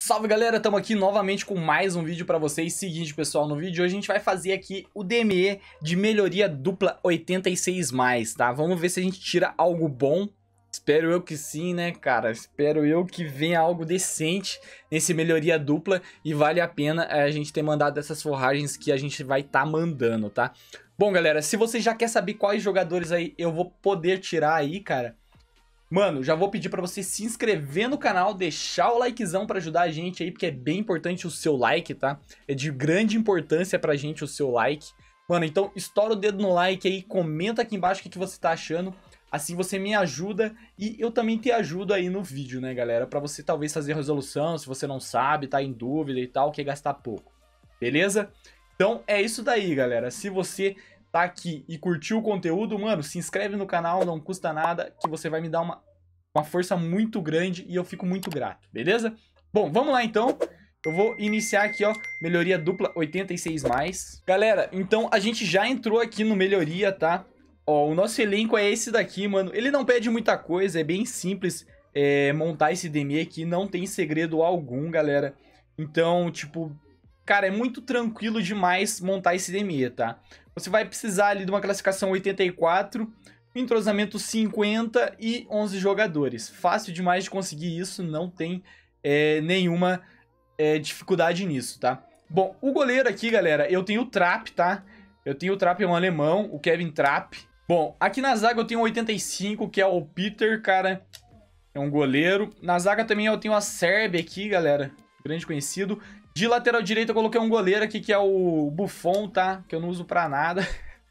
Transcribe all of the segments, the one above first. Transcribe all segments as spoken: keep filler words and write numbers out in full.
Salve galera, estamos aqui novamente com mais um vídeo para vocês. Seguinte pessoal, no vídeo de hoje a gente vai fazer aqui o D M E de melhoria dupla oitenta e seis mais, tá? Vamos ver se a gente tira algo bom. Espero eu que sim, né, cara? Espero eu que venha algo decente nesse melhoria dupla e vale a pena a gente ter mandado essas forragens que a gente vai estar tá mandando, tá? Bom galera, se você já quer saber quais jogadores aí eu vou poder tirar aí, cara, mano, já vou pedir pra você se inscrever no canal, deixar o likezão pra ajudar a gente aí, porque é bem importante o seu like, tá? É de grande importância pra gente o seu like. Mano, então estoura o dedo no like aí, comenta aqui embaixo o que, que você tá achando. Assim você me ajuda e eu também te ajudo aí no vídeo, né, galera? Pra você talvez fazer resolução, se você não sabe, tá em dúvida e tal, quer gastar pouco. Beleza? Então é isso daí, galera. Se você tá aqui e curtiu o conteúdo, mano, se inscreve no canal, não custa nada, que você vai me dar uma, uma força muito grande e eu fico muito grato, beleza? Bom, vamos lá então. Eu vou iniciar aqui, ó, melhoria dupla oitenta e seis mais. Galera, então a gente já entrou aqui no melhoria, tá? Ó, o nosso elenco é esse daqui, mano. Ele não pede muita coisa, é bem simples é, montar esse D M E aqui, não tem segredo algum, galera. Então, tipo, cara, é muito tranquilo demais montar esse D M E, tá? Você vai precisar ali de uma classificação oitenta e quatro, entrosamento cinquenta e onze jogadores. Fácil demais de conseguir isso, não tem é, nenhuma é, dificuldade nisso, tá? Bom, o goleiro aqui, galera, eu tenho o Trapp, tá? Eu tenho o Trapp, é um alemão, o Kevin Trapp. Bom, aqui na zaga eu tenho o oitenta e cinco, que é o Peter, cara. É um goleiro. Na zaga também eu tenho a Sérvia aqui, galera. Grande conhecido. De lateral direito eu coloquei um goleiro aqui, que é o Buffon, tá? Que eu não uso pra nada.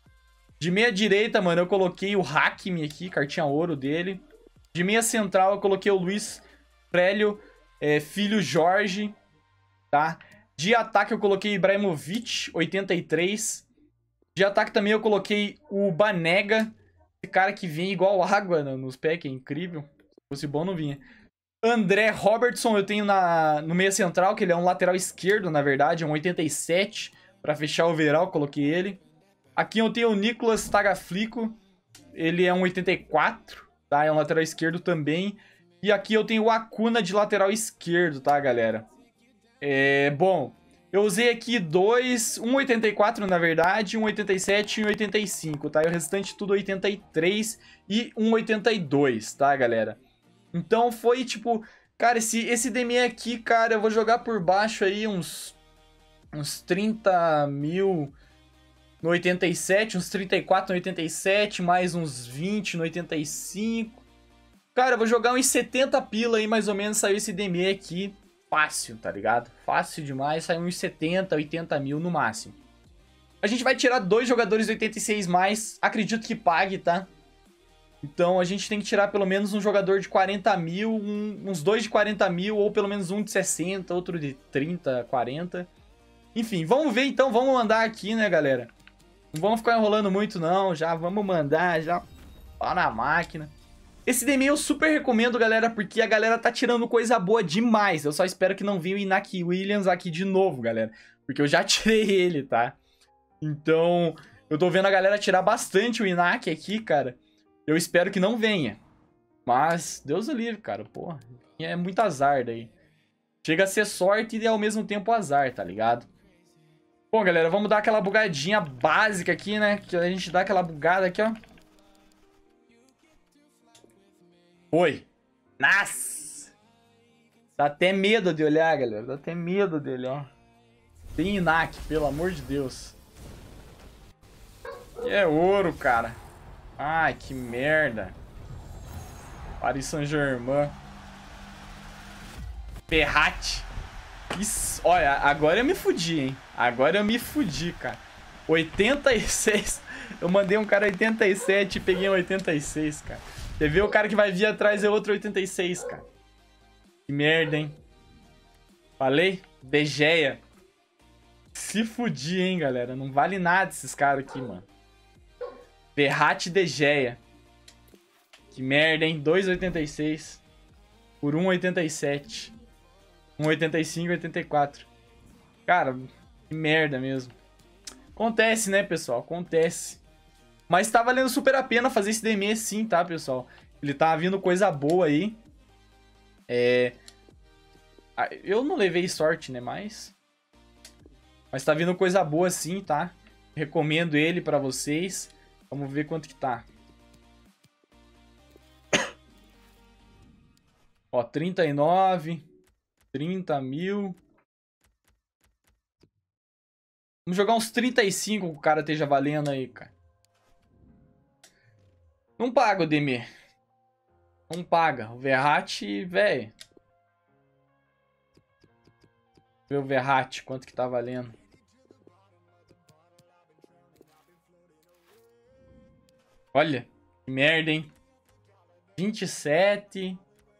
De meia direita, mano, eu coloquei o Hakimi aqui, cartinha ouro dele. De meia central eu coloquei o Luiz Frélio, é, filho Jorge, tá? De ataque eu coloquei Ibrahimovic, oitenta e três. De ataque também eu coloquei o Banega. Esse cara que vem igual água nos pés, que é incrível. Se fosse bom, não vinha. André Robertson eu tenho na, no meia central, que ele é um lateral esquerdo, na verdade. É um oitenta e sete. Pra fechar o overall, coloquei ele. Aqui eu tenho o Nicolas Tagliafico. Ele é um oitenta e quatro, tá? É um lateral esquerdo também. E aqui eu tenho o Acuna de lateral esquerdo, tá, galera? É, bom... Eu usei aqui dois, um oitenta e quatro na verdade, um oitenta e sete e um oitenta e cinco, tá? E o restante tudo oitenta e três e um oitenta e dois, tá, galera? Então foi tipo... Cara, esse, esse D M E aqui, cara, eu vou jogar por baixo aí uns... Uns trinta mil no oitenta e sete, uns trinta e quatro no oitenta e sete, mais uns vinte no oitenta e cinco. Cara, eu vou jogar uns setenta pila aí, mais ou menos, saiu esse D M E aqui. Fácil, tá ligado? Fácil demais, sai uns setenta, oitenta mil no máximo. A gente vai tirar dois jogadores de oitenta e seis mais, acredito que pague, tá? Então a gente tem que tirar pelo menos um jogador de quarenta mil, um, uns dois de quarenta mil, ou pelo menos um de sessenta, outro de trinta, quarenta. Enfim, vamos ver então, vamos mandar aqui, né, galera? Não vamos ficar enrolando muito não, já vamos mandar, já pau na máquina. Esse D M E eu super recomendo, galera, porque a galera tá tirando coisa boa demais. Eu só espero que não venha o Inaki Williams aqui de novo, galera. Porque eu já tirei ele, tá? Então, eu tô vendo a galera tirar bastante o Inaki aqui, cara. Eu espero que não venha. Mas, Deus o livre, cara. Porra, é muito azar daí. Chega a ser sorte e ao mesmo tempo azar, tá ligado? Bom, galera, vamos dar aquela bugadinha básica aqui, né? Que a gente dá aquela bugada aqui, ó. Foi. Nossa. Dá até medo de olhar, galera. Dá até medo de olhar. Tem Inaki, pelo amor de Deus. E é ouro, cara. Ai, que merda. Paris Saint-Germain. Ferrati. Isso. Olha, agora eu me fudi, hein. Agora eu me fudi, cara. oitenta e seis. Eu mandei um cara oitenta e sete e peguei um oitenta e seis, cara. Quer ver o cara que vai vir atrás é outro oitenta e seis, cara. Que merda, hein? Falei? De Gea. Se fudir, hein, galera. Não vale nada esses caras aqui, mano. Verratti De Gea. Que merda, hein? dois oitenta e seis. Por um oitenta e sete. um oitenta e cinco e oitenta e quatro. Cara, que merda mesmo. Acontece, né, pessoal? Acontece. Mas tá valendo super a pena fazer esse D M E sim, tá, pessoal? Ele tá vindo coisa boa aí. É... Eu não levei sorte, né? Mas... Mas tá vindo coisa boa sim, tá? Recomendo ele pra vocês. Vamos ver quanto que tá. Ó, trinta e nove. trinta mil. Vamos jogar uns trinta e cinco que o cara esteja valendo aí, cara. Não paga o Demir. Não paga. O Verratti, velho. Ver o Verratti, quanto que tá valendo. Olha, que merda, hein? vinte e sete.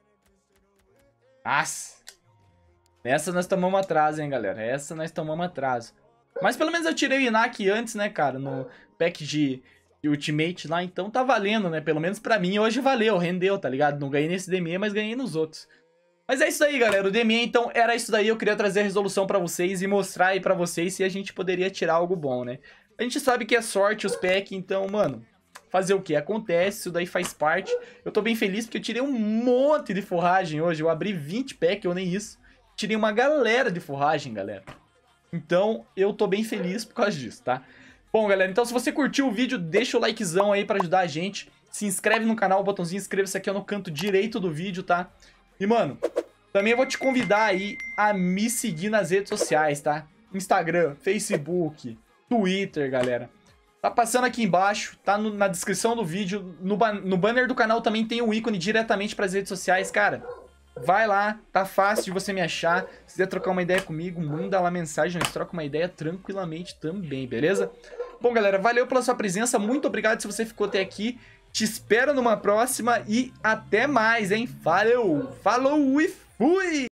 Nossa. Nessa nós tomamos atraso, hein, galera. Essa nós tomamos atraso. Mas pelo menos eu tirei o Inak antes, né, cara? No pack de, de Ultimate lá. Então tá valendo, né? Pelo menos pra mim hoje valeu, rendeu, tá ligado? Não ganhei nesse D M E, mas ganhei nos outros. Mas é isso aí, galera. O D M E, então, era isso daí. Eu queria trazer a resolução pra vocês e mostrar aí pra vocês se a gente poderia tirar algo bom, né? A gente sabe que é sorte os packs, então, mano... Fazer o que? Acontece, isso daí faz parte. Eu tô bem feliz porque eu tirei um monte de forragem hoje. Eu abri vinte packs, ou nem isso. Tirei uma galera de forragem, galera. Então, eu tô bem feliz por causa disso, tá? Bom, galera, então se você curtiu o vídeo, deixa o likezão aí pra ajudar a gente. Se inscreve no canal, o botãozinho inscreva-se aqui no canto direito do vídeo, tá? E, mano, também eu vou te convidar aí a me seguir nas redes sociais, tá? Instagram, Facebook, Twitter, galera. Tá passando aqui embaixo, tá no, na descrição do vídeo, no, no banner do canal também tem o ícone diretamente para as redes sociais, cara. Vai lá, tá fácil de você me achar. Se quiser trocar uma ideia comigo, manda lá mensagem, nós trocamos uma ideia tranquilamente também, beleza? Bom, galera, valeu pela sua presença, muito obrigado se você ficou até aqui. Te espero numa próxima e até mais, hein? Valeu, falou e fui!